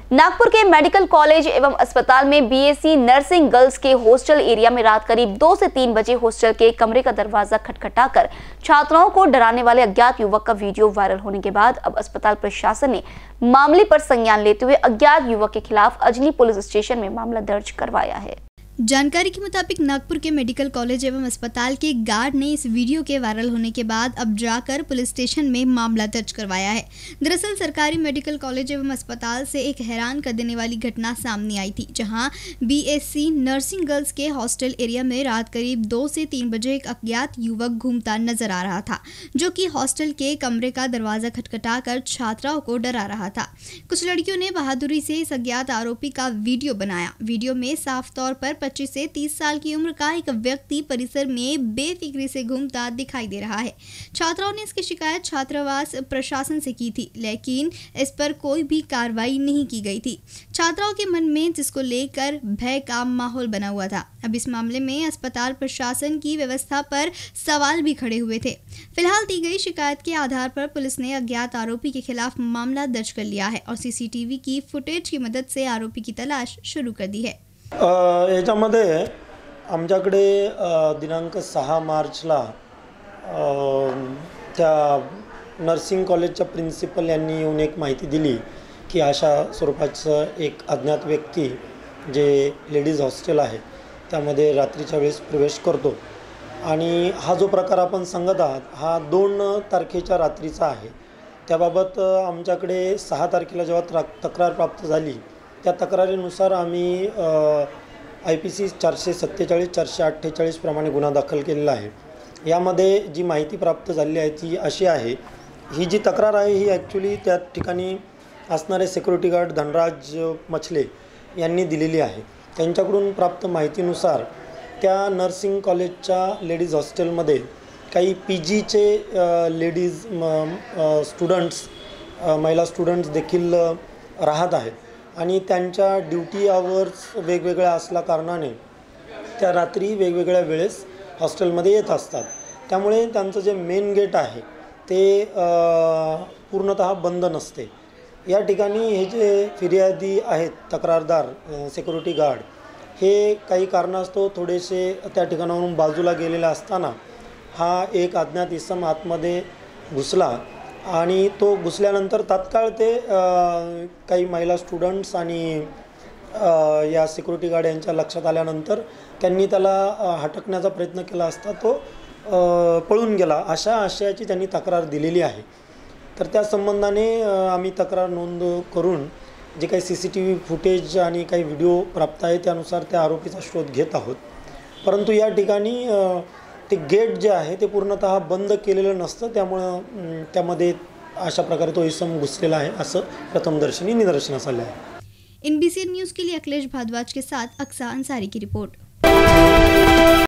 नागपुर के medical college एवं अस्पताल में बीएससी नर्सिंग गर्ल्स के हॉस्टल एरिया में रात करीब 2 से 3 बजे हॉस्टल के कमरे का दरवाजा खटखटाकर छात्राओं को डराने वाले अज्ञात युवक का वीडियो वायरल होने के बाद अब अस्पताल प्रशासन ने मामले पर संज्ञान लेते हुए अज्ञात युवक के खिलाफ अजनी पुलिस स्टेशन में मामला दर्ज करवाया है। जानकारी के मुताबिक नागपुर के मेडिकल कॉलेज एवं अस्पताल के गार्ड ने इस वीडियो के वायरल होने के बाद अब जाकर पुलिस स्टेशन में मामला दर्ज करवाया है। दरअसल सरकारी मेडिकल कॉलेज एवं अस्पताल से एक हैरान कर देने वाली घटना सामने आई थी, जहां बीएससी नर्सिंग गर्ल्स के हॉस्टल एरिया में रात करीब 2 से 3 बजे एक अज्ञात युवक घूमता नजर आ रहा था, जो कि हॉस्टल के कमरे का दरवाजा खटखटाकर छात्राओं को डरा रहा था। कुछ लड़कियों ने बहादुरी से इस अज्ञात आरोपी का वीडियो बनाया। वीडियो में साफ तौर पर 25 से 30 साल की उम्र का एक व्यक्ति परिसर में बेफिक्री से घूमता दिखाई दे रहा है। छात्राओं ने इसकी शिकायत छात्रावास प्रशासन से की थी, लेकिन इस पर कोई भी कार्रवाई नहीं की गई थी। छात्राओं के मन में जिसको लेकर भय का माहौल बना हुआ था। अब इस मामले में अस्पताल प्रशासन की व्यवस्था पर सवाल भी खड़े हुए थे। फिलहाल दी गई शिकायत के आधार पर पुलिस ने अज्ञात आरोपी के खिलाफ मामला दर्ज कर लिया है और सीसीटीवी की फुटेज की मदद से आरोपी की तलाश शुरू कर दी है। याच्यामध्ये आमच्याकडे दिनांक 6 मार्चला त्या नर्सिंग कॉलेजच्या प्रिन्सिपल यांनी येऊन एक माहिती दिली की अशा स्वरूपाचं एक अज्ञात व्यक्ती जे लेडीज हॉस्टेल आहे त्यामध्ये रात्रीच्या वेळेस प्रवेश करतो आणि हा जो प्रकार आपण सांगत आहात हा 2 तारखेच्या रात्रीचा आहे। त्याबाबत आमच्याकडे 6 तारखेला जेव्हा तक्रार प्राप्त झाली त्या तक्रारीनुसार आम्ही IPC 447 448 प्रमाणे गुन्हा दाखल केलेला आहे। यामध्ये जी माहिती प्राप्त झाली आहे ती अशी आहे, ही जी तक्रार आहे ही ॲक्च्युली त्या ठिकाणी असणारे सिक्युरिटी गार्ड धनराज मछले यांनी दिलेली आहे। त्यांच्याकडून प्राप्त माहितीनुसार त्या नर्सिंग कॉलेजच्या लेडीज हॉस्टेलमध्ये काही PGचे लेडीज स्टुडंट्स महिला स्टुडंट्स देखील राहत आहेत आणि त्यांच्या ड्युटी आवर्स वेगवेगळ्या असल्या कारणाने त्या रात्री वेगवेगळ्या वेळेस हॉस्टेलमध्ये येत असतात। त्यामुळे त्यांचं जे मेन गेट आहे ते पूर्णतः बंद नसते। या ठिकाणी हे जे फिर्यादी आहेत तक्रारदार सिक्युरिटी गार्ड हे काही कारणास्तव थोडेसे त्या ठिकाणावरून बाजूला गेलेले असताना हा एक अज्ञात इसम आतमध्ये घुसला आणि तो घुसल्यानंतर तात्काळ ते काही महिला स्टुडंट्स आणि या सिक्युरिटी गार्ड यांच्या लक्षात आल्यानंतर त्यांनी त्याला हटकण्याचा प्रयत्न केला असता तो पळून गेला, अशा आशयाची त्यांनी तक्रार दिलेली आहे। तर त्या संबंधाने आम्ही तक्रार नोंद करून जे काही CCTV फुटेज आणि काही व्हिडिओ प्राप्त आहे त्यानुसार त्या आरोपीचा शोध घेत आहोत। परंतु या ठिकाणी ते गेट जे आहे ते पूर्णतः बंद केलेलं नसतं, त्यामुळे त्यामध्ये अशा प्रकारे तो इसम घुसलेला आहे असं प्रथमदर्शनी निदर्शनास आलं आहे। NBC न्यूज़ के लिए अखिलेश भारद्वाज के साथ अक्सा अंसारी की रिपोर्ट।